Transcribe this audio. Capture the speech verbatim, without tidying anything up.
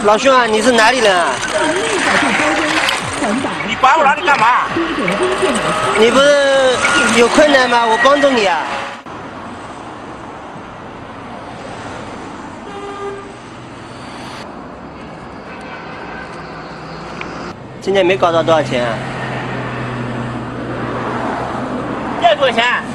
老兄啊，你是哪里人啊？ 你管我哪里干嘛？ 你不是有困难吗？我帮助你啊。今天没搞到多少钱啊？ 要多少钱？